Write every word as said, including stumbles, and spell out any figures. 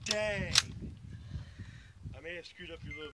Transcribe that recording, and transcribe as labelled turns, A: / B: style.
A: Dang. I may have screwed up your little